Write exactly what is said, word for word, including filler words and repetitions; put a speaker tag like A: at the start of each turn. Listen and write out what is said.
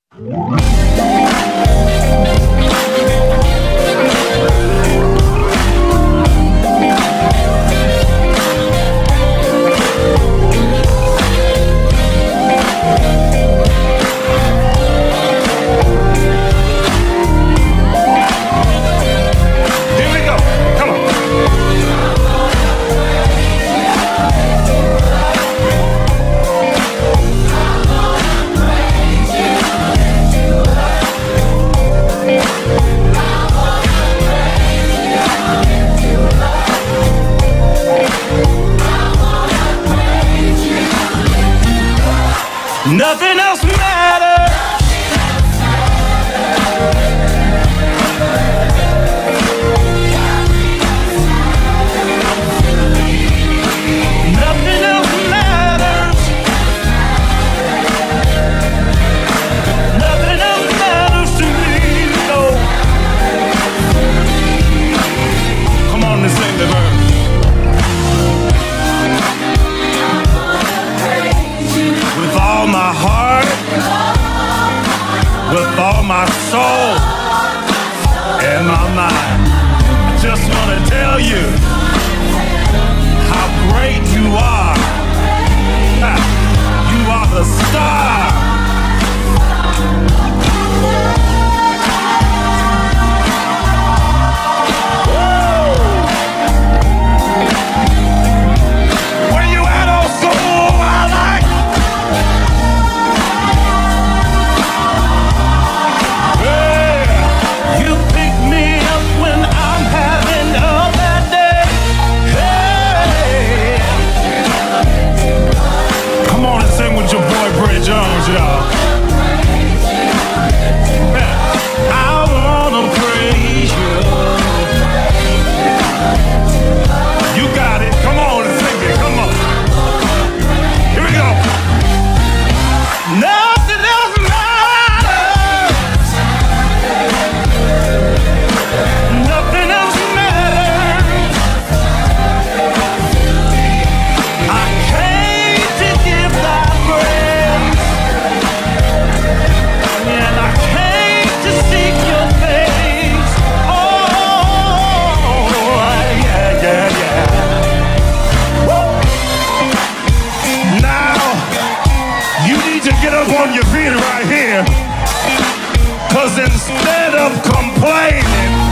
A: Nothing else matters. Nothing else matters. Nothing else matters to me, no. Come on and sing the verse. With all my heart, with all my soul and my mind, I just want to tell you how great you are. You are the star. Brent, y'all. I wanna praise you. You got it. Come on and sing it. Come on. Here we go. Nothing else matters. Nothing else matters. I came to give thy praise. And I came to seek your face. Oh, yeah, yeah, yeah. Woo. Now, you need to get up on your feet right here. Because instead of complaining,